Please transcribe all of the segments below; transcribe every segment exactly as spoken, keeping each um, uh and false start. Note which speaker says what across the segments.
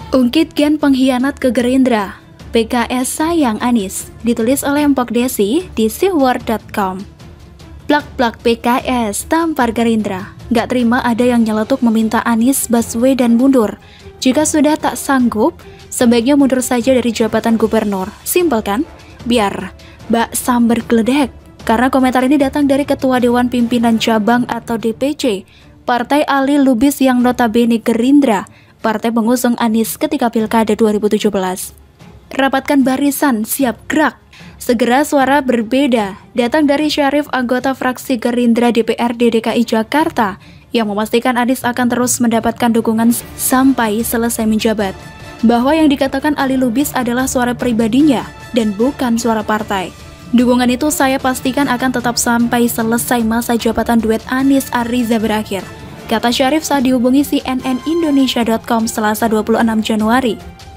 Speaker 1: Ungkit gen pengkhianat ke Gerindra, P K S sayang Anies, ditulis oleh Empok Desi di siword dot com. Plak-plak P K S tampar Gerindra, gak terima ada yang nyeletuk meminta Anies Baswedan mundur. Jika sudah tak sanggup, sebaiknya mundur saja dari jabatan gubernur. Simpel kan? Biar bak samber geledek. Karena komentar ini datang dari Ketua Dewan Pimpinan Cabang atau D P C, Partai Ali Lubis yang notabene Gerindra, partai pengusung Anies ketika Pilkada dua ribu tujuh belas. Rapatkan barisan, siap gerak. Segera suara berbeda datang dari Syarif, anggota fraksi Gerindra D P R D D K I Jakarta, yang memastikan Anies akan terus mendapatkan dukungan sampai selesai menjabat. Bahwa yang dikatakan Ali Lubis adalah suara pribadinya dan bukan suara partai. Dukungan itu saya pastikan akan tetap sampai selesai masa jabatan duet Anies Ariza berakhir, kata Syarif saat dihubungi C N N Indonesia dot com Selasa dua puluh enam Januari.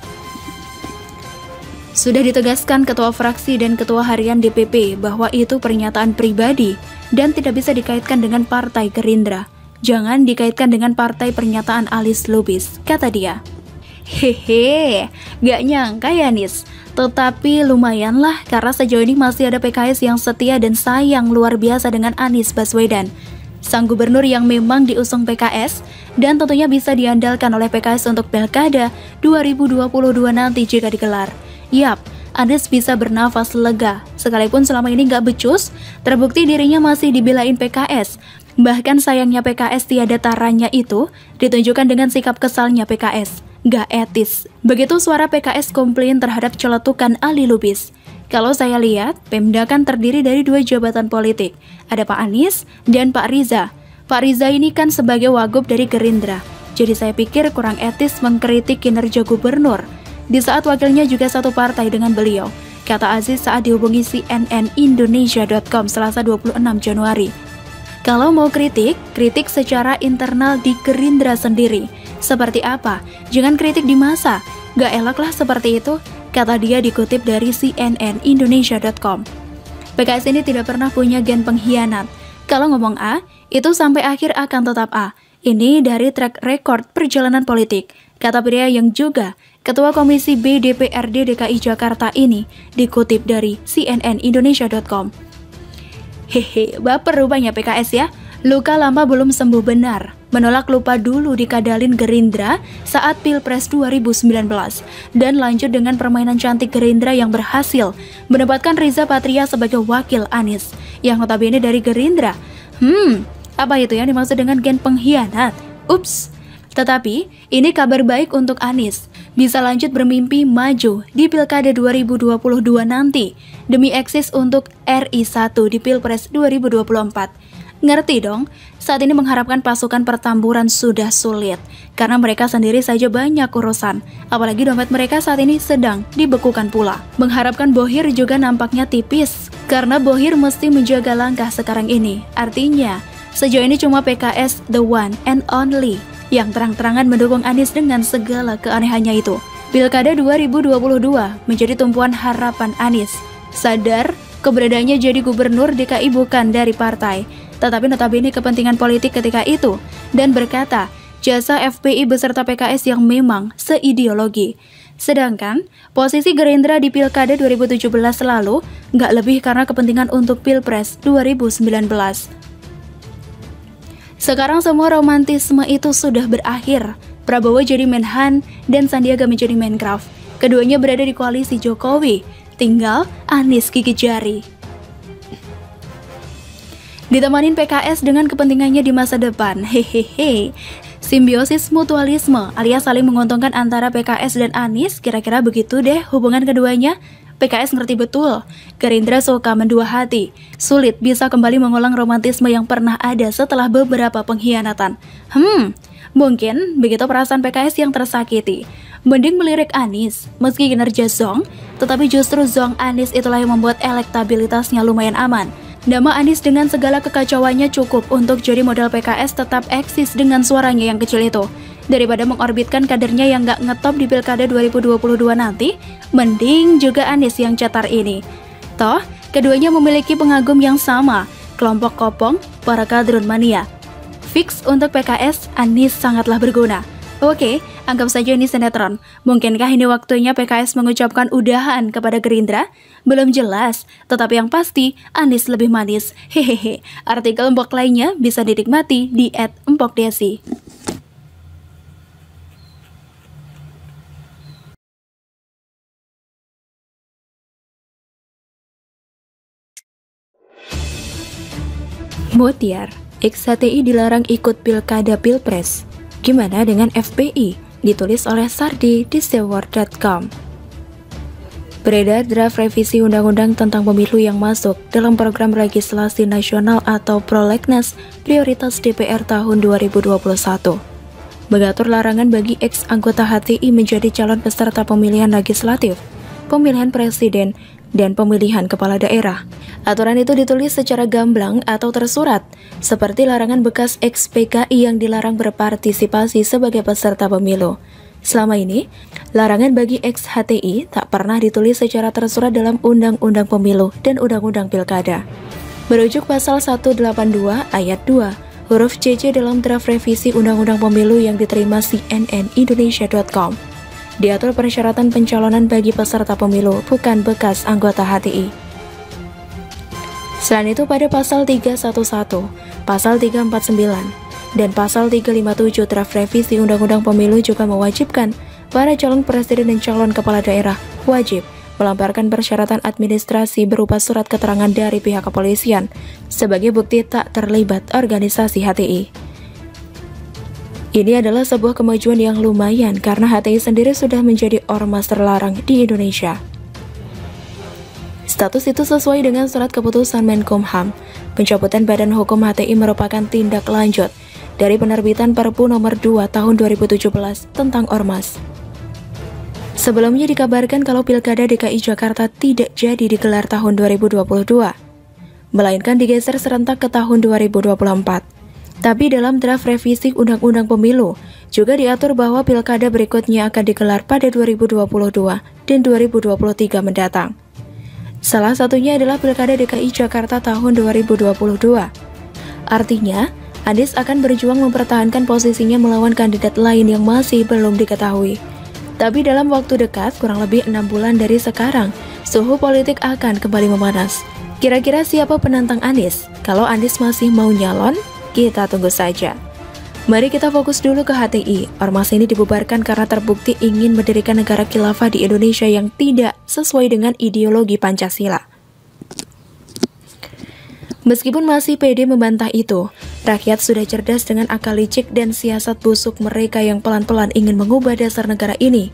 Speaker 1: Sudah ditegaskan Ketua Fraksi dan Ketua Harian D P P bahwa itu pernyataan pribadi dan tidak bisa dikaitkan dengan Partai Gerindra. Jangan dikaitkan dengan partai pernyataan Anies Lubis, kata dia. Hehe, gak nyangka ya Anies. Tetapi lumayanlah karena sejauh ini masih ada P K S yang setia dan sayang luar biasa dengan Anies Baswedan, sang gubernur yang memang diusung P K S dan tentunya bisa diandalkan oleh P K S untuk Pilkada dua ribu dua puluh dua nanti jika digelar. Yap, Anies bisa bernafas lega, sekalipun selama ini gak becus, terbukti dirinya masih dibelain P K S. Bahkan sayangnya P K S tiada taranya itu ditunjukkan dengan sikap kesalnya P K S. Gak etis. Begitu suara P K S komplain terhadap celetukan Ali Lubis. Kalau saya lihat, Pemda kan terdiri dari dua jabatan politik. Ada Pak Anies dan Pak Riza. Pak Riza ini kan sebagai wagub dari Gerindra. Jadi saya pikir kurang etis mengkritik kinerja gubernur di saat wakilnya juga satu partai dengan beliau, kata Aziz saat dihubungi C N N Indonesia dot com Selasa dua puluh enam Januari. Kalau mau kritik, kritik secara internal di Gerindra sendiri. Seperti apa? Jangan kritik di massa. Gak elak lah seperti itu, kata dia dikutip dari C N N Indonesia dot com. P K S ini tidak pernah punya gen pengkhianat. Kalau ngomong A, itu sampai akhir akan tetap A. Ini dari track record perjalanan politik, kata pria yang juga Ketua Komisi B D P R D D K I Jakarta ini, dikutip dari C N N Indonesia dot com. Hehe, baper rupanya P K S ya. Luka lama belum sembuh benar. Menolak lupa dulu dikadalin Gerindra saat Pilpres dua ribu sembilan belas. Dan lanjut dengan permainan cantik Gerindra yang berhasil menempatkan Riza Patria sebagai wakil Anies, yang notabene dari Gerindra. Hmm, apa itu yang dimaksud dengan gen pengkhianat? Ups. Tetapi, ini kabar baik untuk Anies. Bisa lanjut bermimpi maju di Pilkada dua ribu dua puluh dua nanti, demi eksis untuk R I satu di Pilpres dua ribu dua puluh empat. Ngerti dong, saat ini mengharapkan pasukan pertamburan sudah sulit, karena mereka sendiri saja banyak urusan, apalagi dompet mereka saat ini sedang dibekukan pula. Mengharapkan Bohir juga nampaknya tipis, karena Bohir mesti menjaga langkah sekarang ini. Artinya, sejauh ini cuma P K S the one and only yang terang-terangan mendukung Anies dengan segala keanehannya itu. Pilkada dua ribu dua puluh dua menjadi tumpuan harapan Anies. Sadar, keberadaannya jadi gubernur D K I bukan dari partai, tetapi notabene kepentingan politik ketika itu, dan berkata jasa F P I beserta P K S yang memang seideologi. Sedangkan posisi Gerindra di Pilkada dua ribu tujuh belas lalu nggak lebih karena kepentingan untuk Pilpres dua ribu sembilan belas. Sekarang semua romantisme itu sudah berakhir. Prabowo jadi Menhan dan Sandiaga menjadi Menkraf. Keduanya berada di koalisi Jokowi. Tinggal Anies gigit jari. Ditemanin P K S dengan kepentingannya di masa depan. Hehehe. Simbiosis mutualisme alias saling menguntungkan antara P K S dan Anies, kira-kira begitu deh hubungan keduanya. P K S ngerti betul, Gerindra suka mendua hati. Sulit bisa kembali mengulang romantisme yang pernah ada setelah beberapa pengkhianatan. Hmm, mungkin begitu perasaan P K S yang tersakiti. Mending melirik Anies, meski kinerja zong, tetapi justru zong Anies itulah yang membuat elektabilitasnya lumayan aman. Nama Anies dengan segala kekacauannya cukup untuk jadi modal P K S tetap eksis dengan suaranya yang kecil itu. Daripada mengorbitkan kadernya yang gak ngetop di Pilkada dua ribu dua puluh dua nanti, mending juga Anies yang cetar ini. Toh, keduanya memiliki pengagum yang sama, kelompok kopong, para kadrun mania. Fix untuk P K S, Anies sangatlah berguna. Oke, anggap saja ini sinetron. Mungkinkah ini waktunya P K S mengucapkan udahan kepada Gerindra? Belum jelas, tetapi yang pasti Anies lebih manis. Hehehe. Artikel Empok lainnya bisa dinikmati di et empokdesi. Motiar, X H T I dilarang ikut pilkada pilpres. Gimana dengan F P I? Ditulis oleh Sardi di seword titik com. Beredar draft revisi undang-undang tentang pemilu yang masuk dalam program legislasi nasional atau prolegnas prioritas D P R tahun dua ribu dua puluh satu. Mengatur larangan bagi ex anggota H T I menjadi calon peserta pemilihan legislatif, pemilihan presiden, dan pemilihan kepala daerah. Aturan itu ditulis secara gamblang atau tersurat, seperti larangan bekas ex P K I yang dilarang berpartisipasi sebagai peserta pemilu. Selama ini, larangan bagi ex H T I tak pernah ditulis secara tersurat dalam Undang-Undang Pemilu dan Undang-Undang Pilkada. Merujuk pasal seratus delapan puluh dua ayat dua, huruf C C dalam draft revisi Undang-Undang Pemilu yang diterima C N N Indonesia titik com, diatur persyaratan pencalonan bagi peserta pemilu bukan bekas anggota H T I. Selain itu, pada pasal tiga satu satu, pasal tiga empat sembilan, dan pasal tiga lima tujuh draft revisi Undang-Undang Pemilu juga mewajibkan para calon presiden dan calon kepala daerah wajib melamparkan persyaratan administrasi berupa surat keterangan dari pihak kepolisian sebagai bukti tak terlibat organisasi H T I. Ini adalah sebuah kemajuan yang lumayan karena H T I sendiri sudah menjadi ormas terlarang di Indonesia. Status itu sesuai dengan surat keputusan Menkumham. Pencabutan Badan Hukum H T I merupakan tindak lanjut dari penerbitan Perpu nomor dua tahun dua ribu tujuh belas tentang ormas. Sebelumnya dikabarkan kalau Pilkada D K I Jakarta tidak jadi digelar tahun dua ribu dua puluh dua, melainkan digeser serentak ke tahun dua ribu dua puluh empat. Tapi dalam draft revisi Undang-Undang Pemilu juga diatur bahwa Pilkada berikutnya akan digelar pada dua ribu dua puluh dua dan dua ribu dua puluh tiga mendatang. Salah satunya adalah Pilkada D K I Jakarta tahun dua ribu dua puluh dua. Artinya, Anies akan berjuang mempertahankan posisinya melawan kandidat lain yang masih belum diketahui. Tapi dalam waktu dekat, kurang lebih enam bulan dari sekarang, suhu politik akan kembali memanas. Kira-kira siapa penantang Anies? Kalau Anies masih mau nyalon, kita tunggu saja. Mari kita fokus dulu ke H T I. Ormas ini dibubarkan karena terbukti ingin mendirikan negara khilafah di Indonesia yang tidak sesuai dengan ideologi Pancasila. Meskipun masih pede membantah itu, rakyat sudah cerdas dengan akal licik dan siasat busuk mereka yang pelan-pelan ingin mengubah dasar negara ini.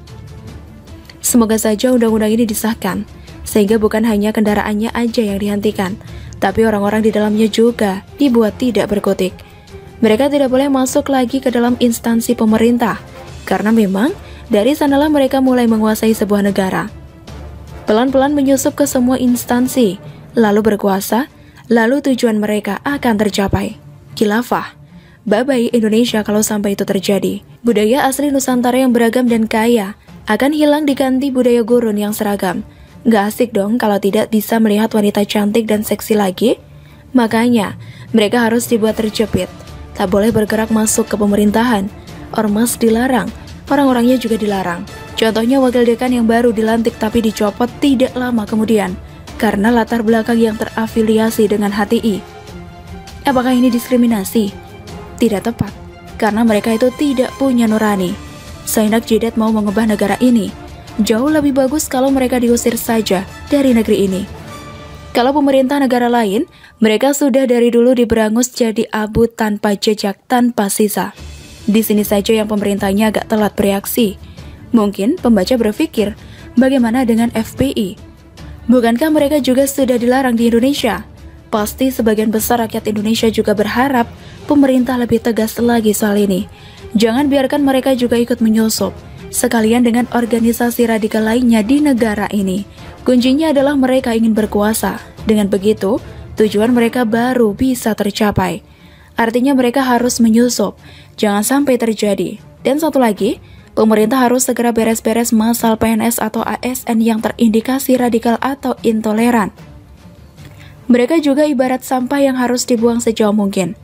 Speaker 1: Semoga saja undang-undang ini disahkan, sehingga bukan hanya kendaraannya aja yang dihentikan, tapi orang-orang di dalamnya juga dibuat tidak berkutik. Mereka tidak boleh masuk lagi ke dalam instansi pemerintah, karena memang dari sanalah mereka mulai menguasai sebuah negara. Pelan-pelan menyusup ke semua instansi, lalu berkuasa, lalu tujuan mereka akan tercapai. Khilafah. Bye-bye Indonesia kalau sampai itu terjadi. Budaya asli Nusantara yang beragam dan kaya akan hilang diganti budaya gurun yang seragam. Gak asik dong kalau tidak bisa melihat wanita cantik dan seksi lagi. Makanya, mereka harus dibuat terjepit. Tak boleh bergerak masuk ke pemerintahan. Ormas dilarang, orang-orangnya juga dilarang. Contohnya wakil dekan yang baru dilantik tapi dicopot tidak lama kemudian karena latar belakang yang terafiliasi dengan H T I. Apakah ini diskriminasi? Tidak tepat, karena mereka itu tidak punya nurani. Seenak jidat mau mengubah negara ini. Jauh lebih bagus kalau mereka diusir saja dari negeri ini. Kalau pemerintah negara lain, mereka sudah dari dulu diberangus jadi abu tanpa jejak, tanpa sisa. Di sini saja yang pemerintahnya agak telat bereaksi. Mungkin pembaca berpikir, bagaimana dengan F P I? Bukankah mereka juga sudah dilarang di Indonesia? Pasti sebagian besar rakyat Indonesia juga berharap pemerintah lebih tegas lagi soal ini. Jangan biarkan mereka juga ikut menyusup, sekalian dengan organisasi radikal lainnya di negara ini. Kuncinya adalah mereka ingin berkuasa. Dengan begitu, tujuan mereka baru bisa tercapai. Artinya mereka harus menyusup, jangan sampai terjadi. Dan satu lagi, pemerintah harus segera beres-beres masalah P N S atau A S N yang terindikasi radikal atau intoleran. Mereka juga ibarat sampah yang harus dibuang sejauh mungkin.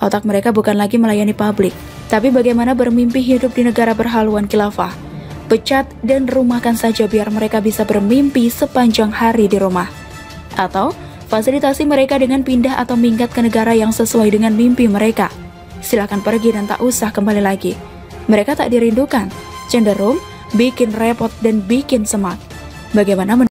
Speaker 1: Otak mereka bukan lagi melayani publik, tapi bagaimana bermimpi hidup di negara berhaluan khilafah. Pecat dan rumahkan saja biar mereka bisa bermimpi sepanjang hari di rumah. Atau fasilitasi mereka dengan pindah atau minggat ke negara yang sesuai dengan mimpi mereka. Silakan pergi dan tak usah kembali lagi. Mereka tak dirindukan, cenderung bikin repot dan bikin semak. Bagaimana